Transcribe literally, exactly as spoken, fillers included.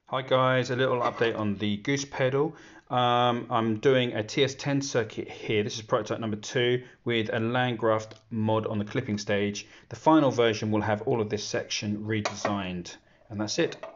Hi guys, a little update on the Goose Pedal. Um, I'm doing a T S ten circuit here. This is prototype number two with a Landgraf mod on the clipping stage. The final version will have all of this section redesigned, and that's it.